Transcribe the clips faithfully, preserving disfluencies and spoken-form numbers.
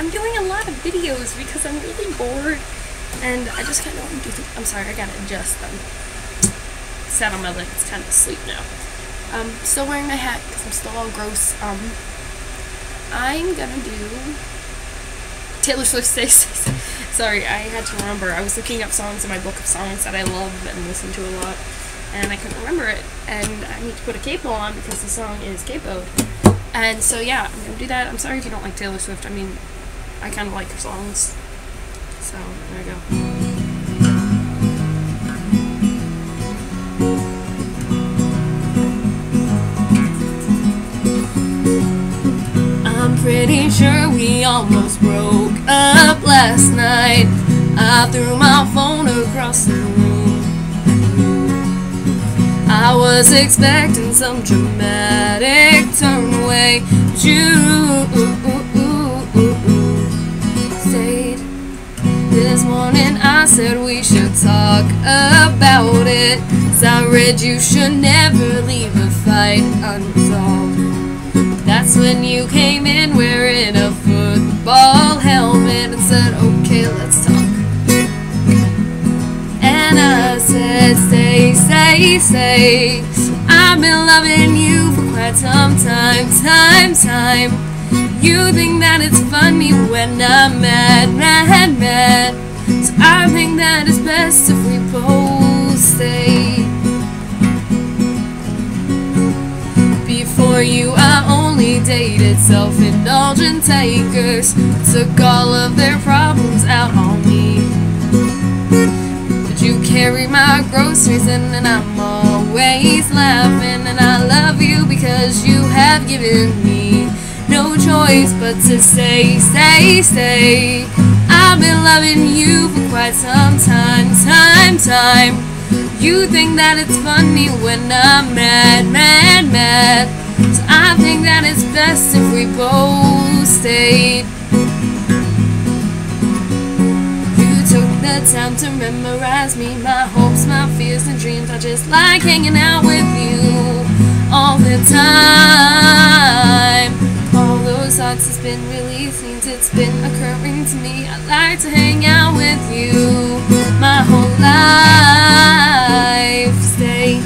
I'm doing a lot of videos because I'm really bored, and I just kind of want to do things. I'm sorry, I gotta adjust them. Sat on my leg, it's kind of asleep now. Um, still wearing my hat because I'm still all gross. Um, I'm gonna do Taylor Swift Stays. Sorry, I had to remember. I was looking up songs in my book of songs that I love and listen to a lot, and I couldn't remember it, and I need to put a capo on because the song is capoed. And so yeah, I'm gonna do that. I'm sorry if you don't like Taylor Swift. I mean, I kind of like her songs. So, there we go. I'm pretty sure we almost broke up last night. I threw my phone across the room. I was expecting some dramatic turn away, but you stayed. This morning I said we should talk about it, 'cause I read you should never leave a fight unresolved. That's when you came in wearing a football helmet and said, okay, let's talk. And I said, stay, stay, stay. I've been loving you for quite some time, time, time. You think that it's funny when I'm mad, mad, mad. So I think that it's best if we both stay. Before you, I only dated self-indulgent takers, took all of their problems out on me. But you carry my groceries in and I'm always laughing, and I love you because you have given me no choice but to stay, stay, stay. I've been loving you for quite some time, time, time. You think that it's funny when I'm mad, mad, mad. So I think that it's best if we both stayed. You took the time to memorize me, my hopes, my fears and dreams. I just like hanging out with you all the time. All those thoughts it's been really scenes, it's been occurring to me. I like to hang out with you my whole life. Stay.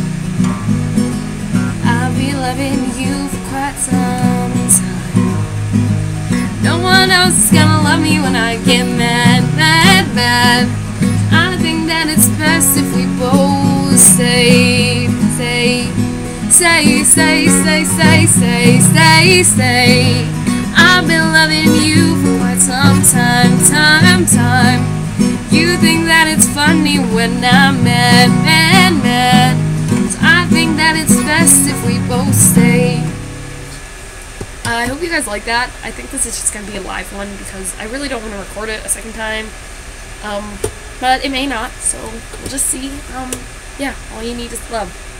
I'll be loving you for quite some time. No one else is gonna love me when I get mad, mad, mad. I think that it's best if we both stay, stay. Stay, stay, stay, stay, stay, stay, stay. I've been loving you for quite some time, time, time. You think that it's funny when I'm mad, mad, mad. So I think that it's best if we both stay. I hope you guys like that. I think this is just going to be a live one because I really don't want to record it a second time. Um, but it may not, so we'll just see. Um, yeah, all you need is love.